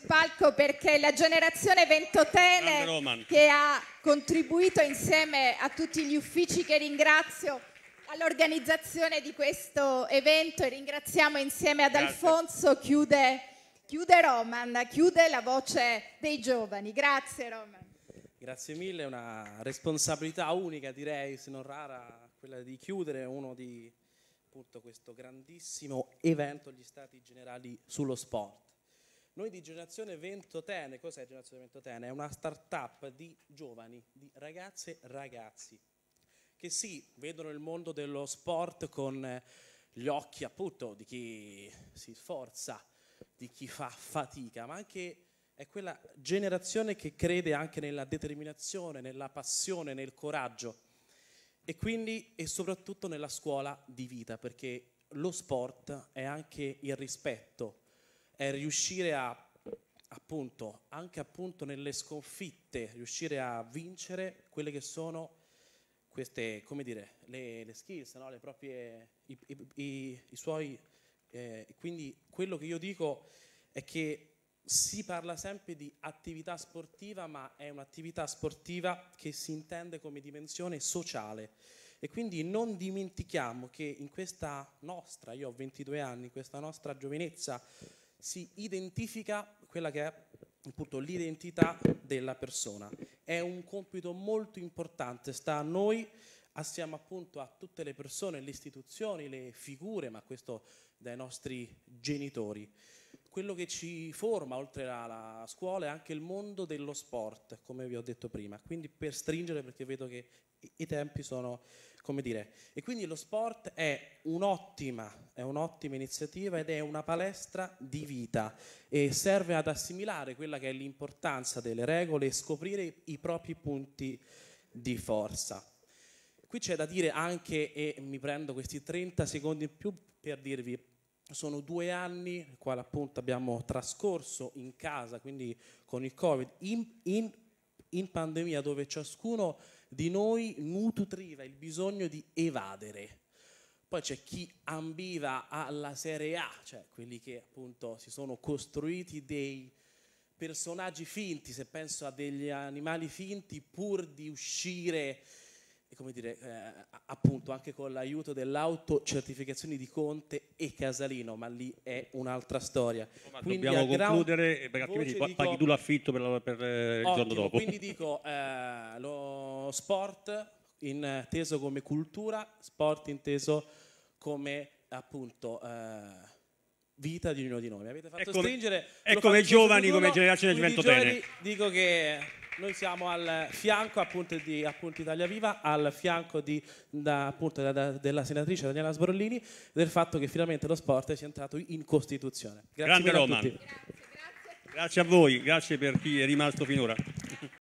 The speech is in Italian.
palco perché la generazione ventotene che ha contribuito insieme a tutti gli uffici che ringrazio all'organizzazione di questo evento, e ringraziamo insieme ad Alfonso, chiude Roman, chiude la voce dei giovani. Grazie Roman. Grazie mille, è una responsabilità unica, direi, se non rara, quella di chiudere uno di appunto questo grandissimo evento, gli Stati Generali sullo sport. Noi di Generazione Ventotene, cos'è Generazione Ventotene? È una start-up di giovani, di ragazze e ragazzi che sì, vedono il mondo dello sport con gli occhi appunto di chi si sforza, di chi fa fatica, ma anche è quella generazione che crede anche nella determinazione, nella passione, nel coraggio e quindi e soprattutto nella scuola di vita, perché lo sport è anche il rispetto, è riuscire a appunto, anche appunto nelle sconfitte, riuscire a vincere quelle che sono queste, come dire, le skills, no? Le proprie, i suoi, quindi quello che io dico è che si parla sempre di attività sportiva, ma è un'attività sportiva che si intende come dimensione sociale e quindi non dimentichiamo che in questa nostra, io ho 22 anni, in questa nostra giovinezza si identifica quella che è appunto l'identità della persona. È un compito molto importante, sta a noi, assieme appunto a tutte le persone, le istituzioni, le figure, ma questo dai nostri genitori. Quello che ci forma, oltre alla scuola, è anche il mondo dello sport, come vi ho detto prima. Quindi per stringere, perché vedo che i tempi sono, come dire, e quindi lo sport è un'ottima iniziativa ed è una palestra di vita e serve ad assimilare quella che è l'importanza delle regole e scoprire i propri punti di forza. Qui c'è da dire anche, e mi prendo questi 30 secondi in più per dirvi, sono 2 anni nel quale appunto abbiamo trascorso in casa, quindi con il Covid, in pandemia, dove ciascuno di noi nutriva il bisogno di evadere. Poi c'è chi ambiva alla Serie A, cioè quelli che appunto si sono costruiti dei personaggi finti, se penso a degli animali finti, pur di uscire, come dire, appunto anche con l'aiuto dell'autocertificazione di Conte e Casalino, ma lì è un'altra storia. Ma dobbiamo concludere, perché altrimenti paghi tu l'affitto per il giorno dopo. Quindi dico, lo sport inteso come cultura, sport inteso come appunto vita di ognuno di noi. Mi avete fatto stringere. E come giovani, come generazione di Ventotene. Dico che noi siamo al fianco appunto di Italia Viva, al fianco della senatrice Daniela Sbrollini, del fatto che finalmente lo sport sia entrato in Costituzione. Grazie Grande mille a Roman. tutti. Grazie a voi, grazie per chi è rimasto finora.